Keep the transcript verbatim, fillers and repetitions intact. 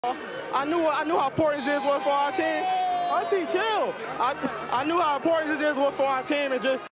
I knew I knew how important this was for our team. Auntie Chill. I I knew how important this was for our team, and just